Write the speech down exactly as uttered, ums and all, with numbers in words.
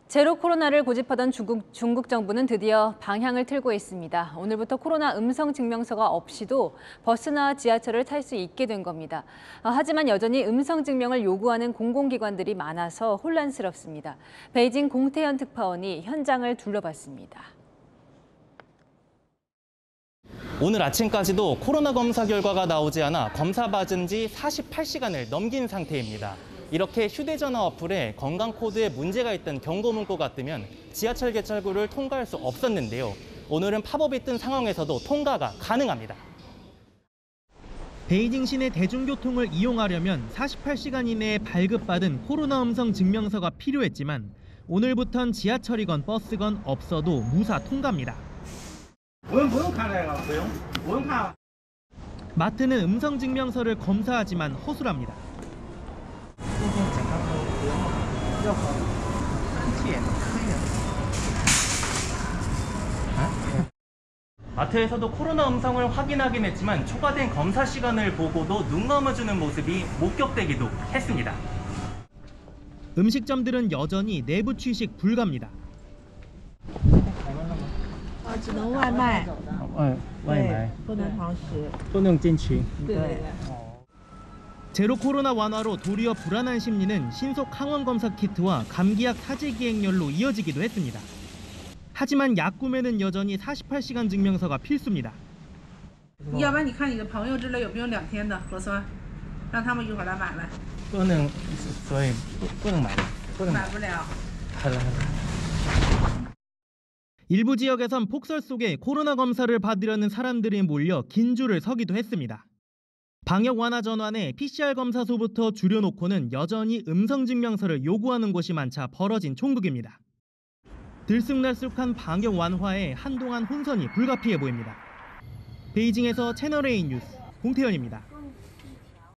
제로 코로나를 고집하던 중국, 중국 정부는 드디어 방향을 틀고 있습니다. 오늘부터 코로나 음성 증명서가 없이도 버스나 지하철을 탈 수 있게 된 겁니다. 하지만 여전히 음성 증명을 요구하는 공공기관들이 많아서 혼란스럽습니다. 베이징 공태현 특파원이 현장을 둘러봤습니다. 오늘 아침까지도 코로나 검사 결과가 나오지 않아 검사 받은 지 사십팔 시간을 넘긴 상태입니다. 이렇게 휴대전화 어플에 건강 코드에 문제가 있던 경고 문구가 뜨면 지하철 개찰구를 통과할 수 없었는데요. 오늘은 팝업이 뜬 상황에서도 통과가 가능합니다. 베이징 시내 대중교통을 이용하려면 사십팔 시간 이내에 발급받은 코로나 음성 증명서가 필요했지만 오늘부턴 지하철이건 버스건 없어도 무사 통과입니다. 마트는 음성 증명서를 검사하지만 허술합니다. 마트에서도 코로나 음성을 확인하긴 했지만 초과된 검사 시간을 보고도 눈 감아주는 모습이 목격되기도 했습니다. 음식점들은 여전히 내부 취식 불가입니다. 只能外卖， 外卖不能堂食。 不能进去。 对。 제로 코로나 완화로 도리어 불안한 심리는 신속 항원 검사 키트와 감기약 사제 기행열로 이어지기도 했습니다. 하지만 약 구매는 여전히 사십팔 시간 증명서가 필수입니다. 要不然你看你的朋友之类有没有两天的核酸，让他们一会儿来买来。 不能，所以不能买，不能买不了。 일부 지역에선 폭설 속에 코로나 검사를 받으려는 사람들이 몰려 긴 줄을 서기도 했습니다. 방역 완화 전환에 피씨알 검사소부터 줄여놓고는 여전히 음성 증명서를 요구하는 곳이 많자 벌어진 총극입니다. 들쑥날쑥한 방역 완화에 한동안 혼선이 불가피해 보입니다. 베이징에서 채널에이 뉴스 공태현입니다.